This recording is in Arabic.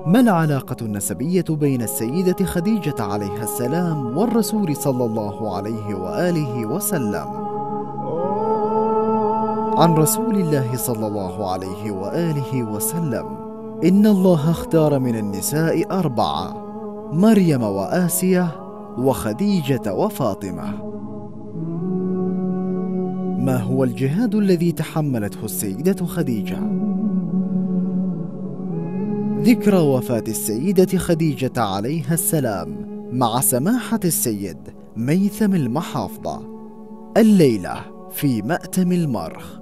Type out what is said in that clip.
ما العلاقة النسبية بين السيدة خديجة عليها السلام والرسول صلى الله عليه وآله وسلم؟ عن رسول الله صلى الله عليه وآله وسلم: إن الله اختار من النساء 4: مريم وآسية وخديجة وفاطمة. ما هو الجهاد الذي تحملته السيدة خديجة؟ ذكرى وفاة السيدة خديجة عليها السلام مع سماحة السيد ميثم المحافظة، الليلة في مأتم المرخ.